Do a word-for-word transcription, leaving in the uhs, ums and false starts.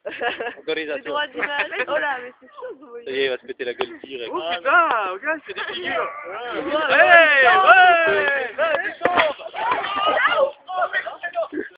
Les Organisation. droits d'image. Oh là, mais c'est chaud, vous Ça voyez. y est, il va se péter la gueule direct. Oh putain, regarde, il fait des figures. Ouais, Hey, ouais. ouais.